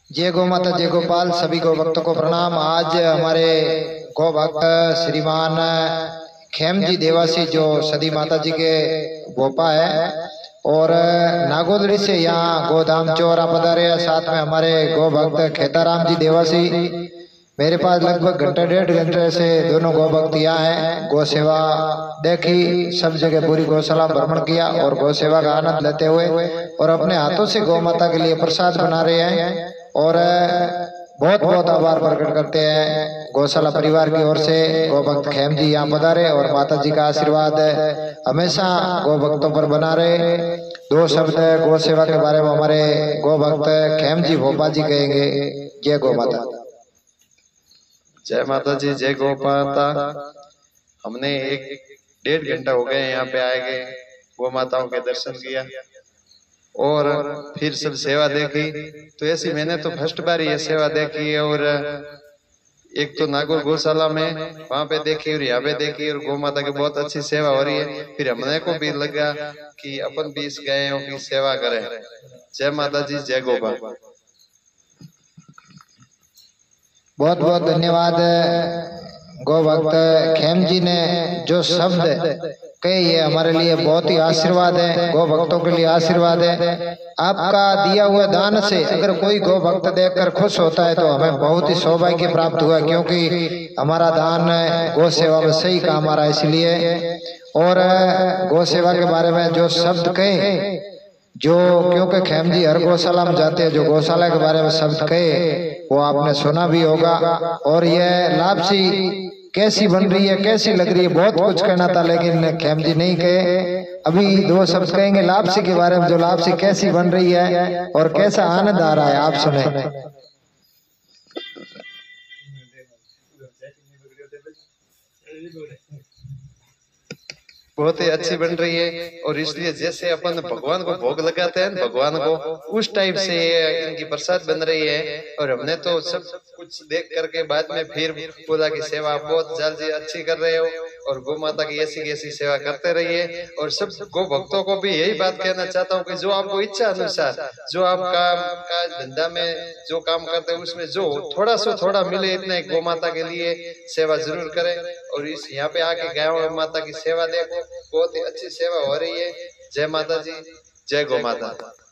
जय गौ माता, जय गोपाल। सभी गौ भक्तों को प्रणाम। आज हमारे गौ भक्त श्रीमान खेम जी देवासी जो सदी माता जी के भोपा है और नागोदरी से यहाँ गोधाम चौरा पधारे हैं। साथ में हमारे गौ भक्त खेताराम जी देवासी। मेरे पास लगभग घंटे डेढ़ घंटे से दोनों गौ भक्त यहाँ हैं। गौ सेवा देखी, सब जगह पूरी गौशाला भ्रमण किया और गौ सेवा का आनंद लेते हुए और अपने हाथों से गौ माता के लिए प्रसाद बना रहे हैं और बहुत बहुत आभार प्रकट करते हैं गौशाला परिवार की ओर से। गौ भक्त खेम जी यहाँ पधारे और माता जी का आशीर्वाद हमेशा गौ भक्तों पर बना रहे। दो शब्द गौ सेवा के बारे में हमारे गौ भक्त खेम जी भोपा जी कहेंगे। जय गौ माता। जय माता जी, जय गौ माता। हमने एक डेढ़ घंटा हो गए यहाँ पे आए गए, गौ माताओं के दर्शन किया और फिर सब सेवा देखी। तो ऐसी मैंने तो फर्स्ट बार ये सेवा देखी है और एक तो नागौर गौशाला में वहां पे देखी और यहाँ पे देखी और गौ माता की बहुत अच्छी सेवा हो रही है। फिर हमने को भी लगा कि अपन भी इस गायों की सेवा करें। जय माता जी, जय गोपाल। बहुत बहुत धन्यवाद गौ भक्त खेम जी ने जो शब्द कहे, ये हमारे लिए बहुत ही आशीर्वाद है, गौ भक्तों के लिए आशीर्वाद है। आपका दिया हुआ दान से अगर कोई गौ भक्त देखकर खुश होता है तो हमें बहुत ही सौभाग्य प्राप्त हुआ, क्योंकि हमारा दान गौ सेवा में सही काम आ रहा है इसलिए। और गौ सेवा के बारे में जो शब्द कहे, जो क्योंकि खेम जी हर गौशाला में जाते हैं, जो गौशाला के बारे में शब्द कहे वो आपने सुना भी होगा। और ये लापसी कैसी बन रही है, कैसी लग रही है, बहुत कुछ कहना था लेकिन खेम जी नहीं कहे। अभी दो शब्द कहेंगे लापसी के बारे में, जो लापसी कैसी बन रही है और कैसा आनंद आ रहा है, आप सुने। बहुत ही अच्छी बन रही है और इसलिए जैसे अपन भगवान को भोग लगाते हैं भगवान को, उस टाइप से इनकी प्रसाद बन रही है। और हमने तो सब कुछ देख करके बाद में फिर बोला कि सेवा आप बहुत जल्दी अच्छी कर रहे हो और गौ माता की ऐसी सेवा करते रहिए। और सब गौ भक्तों को भी यही बात कहना चाहता हूँ कि जो आपको इच्छा अनुसार, जो आप काम काज धंधा में जो काम करते हैं उसमें जो थोड़ा मिले, इतने गौ माता के लिए सेवा जरूर करें। और इस यहाँ पे आके गायों माता की सेवा देखो, बहुत ही अच्छी सेवा हो रही है। जय माता जी, जय गौ माता।